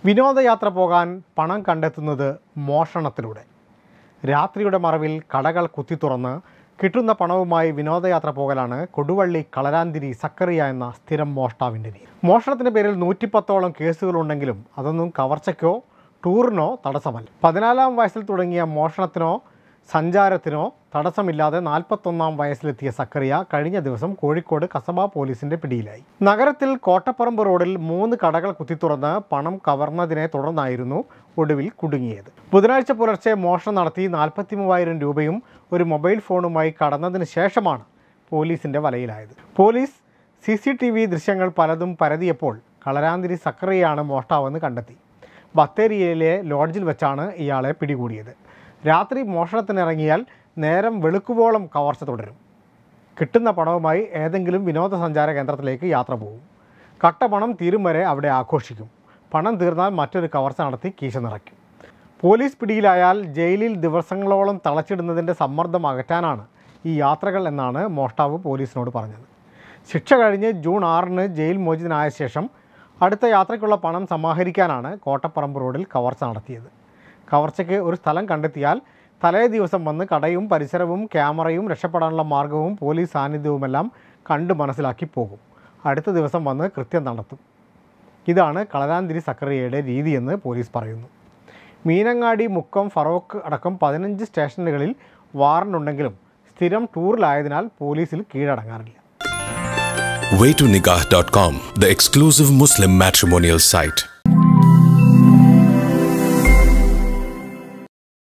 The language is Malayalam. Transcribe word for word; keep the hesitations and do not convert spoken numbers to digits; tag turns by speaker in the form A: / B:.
A: വിനോദയാത്ര പോകാൻ പണം കണ്ടെത്തുന്നത് മോഷണത്തിലൂടെ. രാത്രിയുടെ മറവിൽ കടകൾ കുത്തിത്തുറന്ന് കിട്ടുന്ന പണവുമായി വിനോദയാത്ര പോകലാണ് കൊടുവള്ളി കളരാന്തിരി സക്കറിയ എന്ന സ്ഥിരം മോഷ്ടാവിൻ്റെ രീതി. മോഷണത്തിൻ്റെ പേരിൽ നൂറ്റിപ്പത്തോളം കേസുകളുണ്ടെങ്കിലും അതൊന്നും കവർച്ചയ്ക്കോ ടൂറിനോ തടസ്സമല്ല. പതിനാലാം വയസ്സിൽ തുടങ്ങിയ മോഷണത്തിനോ സഞ്ചാരത്തിനോ തടസ്സമില്ലാതെ നാൽപ്പത്തൊന്നാം വയസ്സിലെത്തിയ സക്കറിയ കഴിഞ്ഞ ദിവസം കോഴിക്കോട് കസബ പോലീസിന്റെ പിടിയിലായി. നഗരത്തിൽ കോട്ടപ്പറമ്പ് റോഡിൽ മൂന്ന് കടകൾ കുത്തിത്തുറന്ന് പണം കവർന്നതിനെ തുടർന്നായിരുന്നു ഒടുവിൽ കുടുങ്ങിയത്. ബുധനാഴ്ച പുലർച്ചെ മോഷണം നടത്തി നാൽപ്പത്തി മൂവായിരം രൂപയും ഒരു മൊബൈൽ ഫോണുമായി കടന്നതിന് ശേഷമാണ് പോലീസിന്റെ വലയിലായത്. Police C C T V ദൃശ്യങ്ങൾ പലതും പരതിയപ്പോൾ കളരാന്തിരി സക്കറിയയാണ് മോഷ്ടാവെന്ന് കണ്ടെത്തി. ബത്തേരിയിലെ ലോഡ്ജിൽ വെച്ചാണ് ഇയാളെ പിടികൂടിയത്. രാത്രി മോഷണത്തിനിറങ്ങിയാൽ നേരം വെളുക്കുവോളം കവർച്ച തുടരും. കിട്ടുന്ന പണവുമായി ഏതെങ്കിലും വിനോദസഞ്ചാര കേന്ദ്രത്തിലേക്ക് യാത്ര പോകും. കട്ട പണം തീരും വരെ അവിടെ ആഘോഷിക്കും. പണം തീർന്നാൽ മറ്റൊരു കവർച്ച നടത്തി കീശ നിറയ്ക്കും. പോലീസ് പിടിയിലായാൽ ജയിലിൽ ദിവസങ്ങളോളം തളച്ചിടുന്നതിൻ്റെ സമ്മർദ്ദം അകറ്റാനാണ് ഈ യാത്രകൾ എന്നാണ് മോഷ്ടാവ് പോലീസിനോട് പറഞ്ഞത്. ശിക്ഷ കഴിഞ്ഞ് ജൂൺ ആറിന് ജയിൽ മോചിതനായ ശേഷം അടുത്ത യാത്രയ്ക്കുള്ള പണം സമാഹരിക്കാനാണ് കോട്ടപ്പറമ്പ് റോഡിൽ കവർച്ച നടത്തിയത്. കവർച്ചയ്ക്ക് ഒരു സ്ഥലം കണ്ടെത്തിയാൽ തലേ ദിവസം വന്ന് കടയും പരിസരവും ക്യാമറയും രക്ഷപ്പെടാനുള്ള മാർഗവും പോലീസ് സാന്നിധ്യവുമെല്ലാം കണ്ട് മനസ്സിലാക്കി പോകും. അടുത്ത ദിവസം വന്ന് കൃത്യം നടത്തും. ഇതാണ് കളരാന്തിരി സക്കറിയയുടെ രീതിയെന്ന് പോലീസ് പറയുന്നു. മീനങ്ങാടി, മുക്കം, ഫറോക്ക് അടക്കം പതിനഞ്ച് സ്റ്റേഷനുകളിൽ വാറണ്ടുണ്ടെങ്കിലും സ്ഥിരം ടൂറിലായതിനാൽ പോലീസിൽ കീഴടങ്ങാറില്ല.
B: way to nikah dot com, the exclusive Muslim matrimonial site.